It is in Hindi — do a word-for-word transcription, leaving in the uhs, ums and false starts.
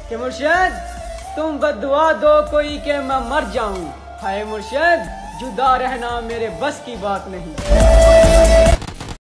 कि मुर्शिद तुम बद्दुआ दो कोई के मैं मर जाऊं। हाय मुर्शिद जुदा रहना मेरे बस की बात नहीं।